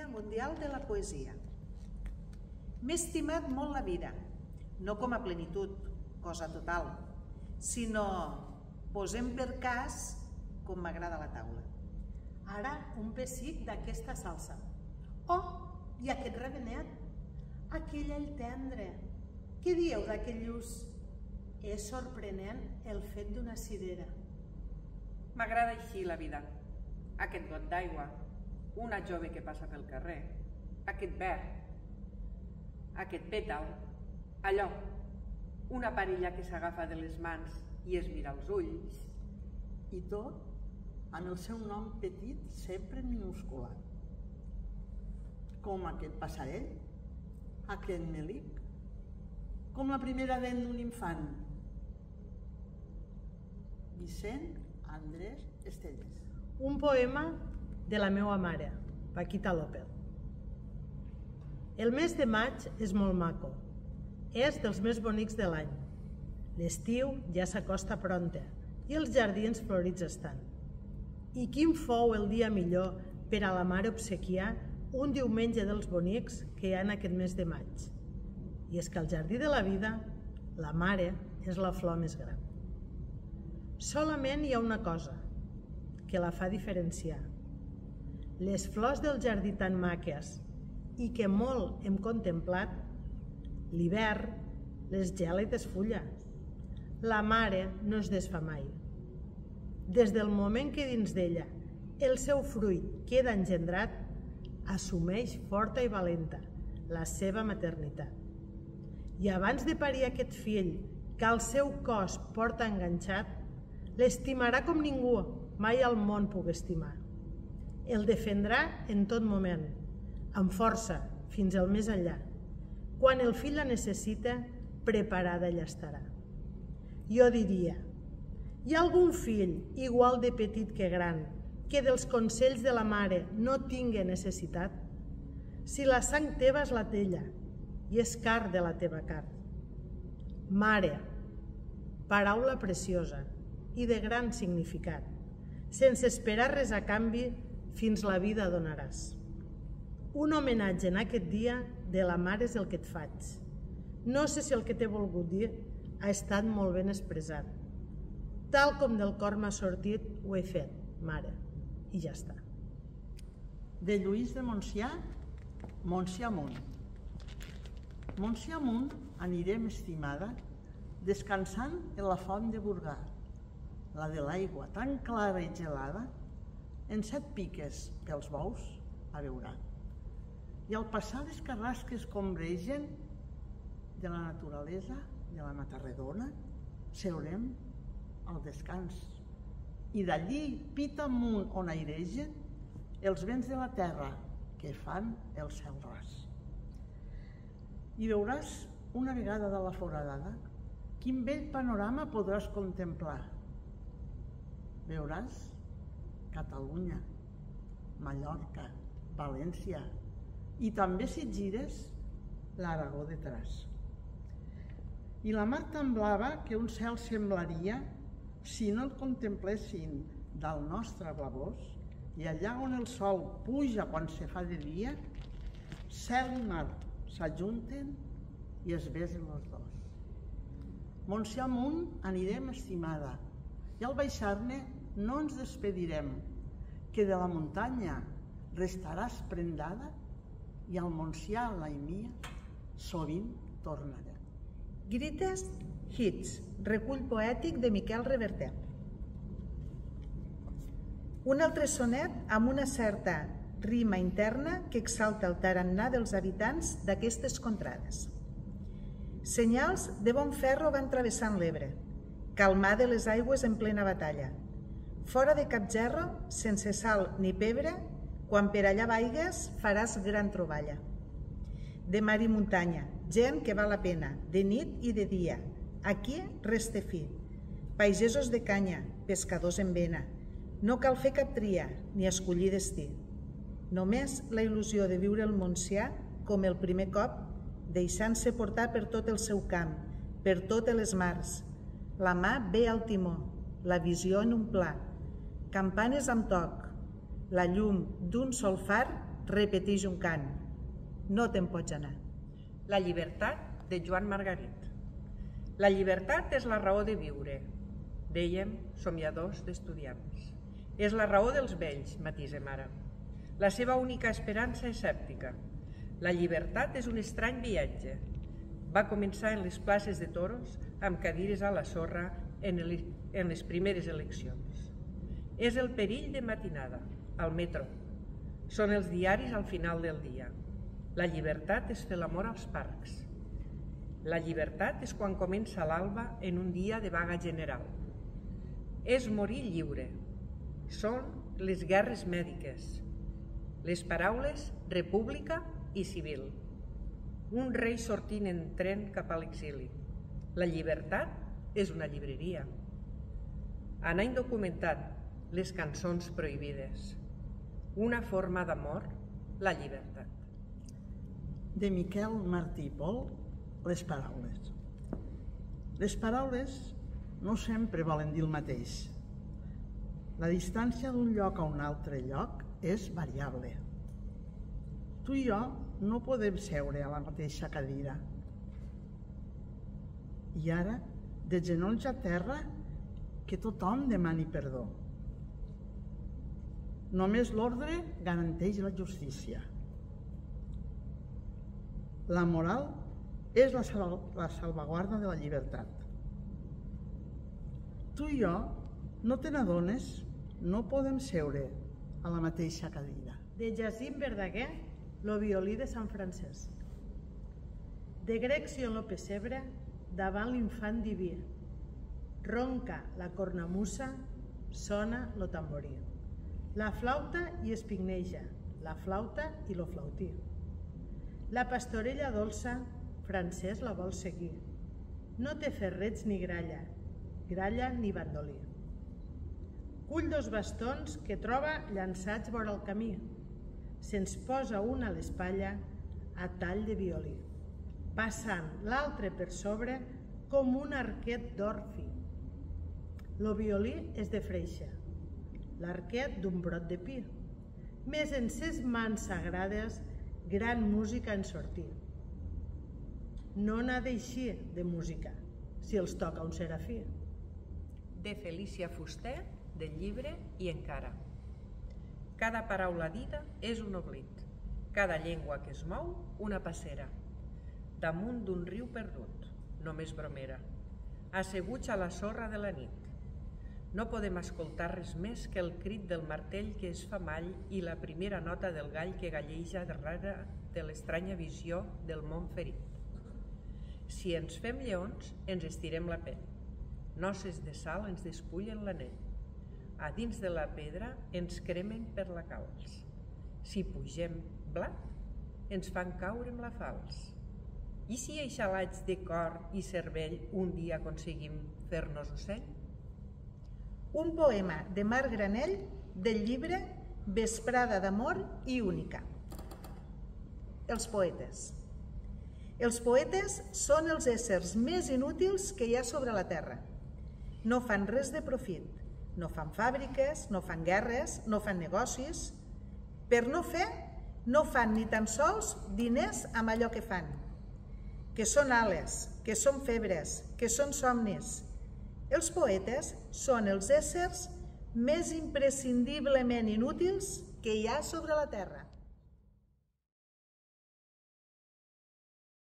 Mundial de la Poesia. M'he estimat molt la vida, no com a plenitud, cosa total, sinó posem per cas com m'agrada la taula. Ara un pessic d'aquesta salsa. Oh, i aquest revenet, aquell all tendre. Què dieu d'aquell lluç? És sorprenent el fet d'una cirera. M'agrada així la vida. Aquest got d'aigua, una jove que passa pel carrer, aquest verd, aquest pètal, allò, una parella que s'agafa de les mans i es mira als ulls. I tot amb el seu nom petit sempre minúscula. Com aquest passarell, aquest melic, com la primera dent d'un infant. Vicent Andrés Estelles. Un poema de la meua mare, Paquita López. El mes de maig és molt maco. És dels més bonics de l'any. L'estiu ja s'acosta prompte i els jardins florits estan. I quin fou el dia millor per a la mare obsequiar un diumenge dels bonics que hi ha en aquest mes de maig. I és que al jardí de la vida, la mare és la flor més gran. Solament hi ha una cosa que la fa diferenciar. Les flors del jardí tan maques i que molt hem contemplat, l'hivern les gela i desfulla. La mare no es desfà mai. Des del moment que dins d'ella el seu fruit queda engendrat, assumeix forta i valenta la seva maternitat. I abans de parir aquest fill que al seu cos porta enganxat, l'estimarà com ningú mai al món pugui estimar. El defendrà en tot moment, amb força, fins al més enllà. Quan el fill la necessita, preparada ella estarà. Jo diria, hi ha algun fill, igual de petit que gran, que dels consells de la mare no tingui necessitat? Si la sang teva és la tella i és car de la teva carn. Mare, paraula preciosa i de gran significat, sense esperar res a canvi, fins la vida donaràs. Un homenatge en aquest dia de la mare és el que et faig. No sé si el que t'he volgut dir ha estat molt ben expressat. Tal com del cor m'ha sortit, ho he fet, mare, i ja està. De Lluís de Montsià, Montsià amunt. Montsià amunt anirem, estimada, descansant en la font de Burgà, la de l'aigua tan clara i gelada, en 7 piques pels bous a beurà. I al passar les carrasques que ombregen de la naturalesa, de la Matarredona, seurem al descans. I d'allí, pit amunt on airegen els vents de la terra que fan el cel ras. I veuràs una vegada de la foradada quin bell panorama podràs contemplar. Veuràs Catalunya, Mallorca, València i també, si et gires, l'Aragó detrás. I la mar tan blava que un cel semblaria si no el contemplessin del nostre blavós, i allà on el sol puja quan se fa de dia, cel i mar s'ajunten i es besen els dos. Montsià amunt anirem, estimada, i al baixar-ne no ens despedirem, que de la muntanya restaràs prendada i al Montsià, la Imia, sovint tornarem. Greatest Hits, recull poètic de Miquel Reverter. Un altre sonet amb una certa rima interna que exalta el tarannà dels habitants d'aquestes contrades. Senyals de bon ferro van travessant l'Ebre, calmar de les aigües en plena batalla. Fora de cap gerro, sense sal ni pebre, quan per allà vaigues faràs gran troballa. De mar i muntanya, gent que val la pena, de nit i de dia, aquí res té fi. Pagesos de canya, pescadors en vena, no cal fer cap tria ni escollir destí. Només la il·lusió de viure el Montsià com el primer cop, deixant-se portar per tot el seu camp, per totes les mars. La mà ve al timó, la visió en un pla, campanes amb toc, la llum d'un sol far repeteix un cant. No te'n pots anar. La llibertat de Joan Margarit. La llibertat és la raó de viure. Dèiem, somiadors d'estudiants. És la raó dels vells, matisem ara. La seva única esperança escèptica. La llibertat és un estrany viatge. Va començar en les places de toros amb cadires a la sorra en les primeres eleccions. És el perill de matinada, al metro. Són els diaris al final del dia. La llibertat és fer l'amor als parcs. La llibertat és quan comença l'alba en un dia de vaga general. És morir lliure. Són les guerres mèdiques. Les paraules república i civil. Un rei sortint en tren cap a l'exili. La llibertat és una llibreria. Anar indocumentat, les cançons prohibides. Una forma d'amor, la llibertat. De Miquel Martí i Pol, les paraules. Les paraules no sempre volen dir el mateix. La distància d'un lloc a un altre lloc és variable. Tu i jo no podem seure a la mateixa cadira. I ara, de genolls a terra, que tothom demani perdó. Només l'ordre garanteix la justícia. La moral és la salvaguarda de la llibertat. Tu i jo, no te n'adones, no podem seure a la mateixa cadira. De Jacint Verdaguer, lo violí de Sant Francesc. De Grexion lo pessebre, davant l'infant diví. Ronca la cornamusa, sona lo tamborí. La flauta hi espigneja, la flauta i lo flautí. La pastorella dolça, Francesc la vol seguir. No té ferrets ni gralla, gralla ni bandolí. Cull dos bastons que troba llançats vora el camí. Se'ns posa un a l'espatlla a tall de violí, passant l'altre per sobre com un arquet d'or fi. Lo violí és de freixa, l'arquet d'un brot de pi, més en ses mans sagrades gran música en sortir. No n'ha d'eixir de música, si els toca un serafí. De Felícia Fuster, del llibre I encara. Cada paraula dita és un oblit, cada llengua que es mou una passera. Damunt d'un riu perdut, només bromera, asseguts a la sorra de la nit. No podem escoltar res més que el crit del martell que es fa mall i la primera nota del gall que galleja darrere de l'estranya visió del món ferit. Si ens fem lleons, ens estirem la pell. Noces de sal ens despullen l'anell. A dins de la pedra ens cremen per la calç. Si pugem blat, ens fan caure amb la falç. I si eixalats de cor i cervell un dia aconseguim fer-nos ocell? Un poema de Marc Granell del llibre Vesprada d'amor i única. Els poetes. Els poetes són els éssers més inútils que hi ha sobre la terra. No fan res de profit, no fan fàbriques, no fan guerres, no fan negocis. Per no fer, no fan ni tan sols diners amb allò que fan. Que són ales, que són febres, que són somnis. Els poetes són els éssers més imprescindiblement inútils que hi ha sobre la terra.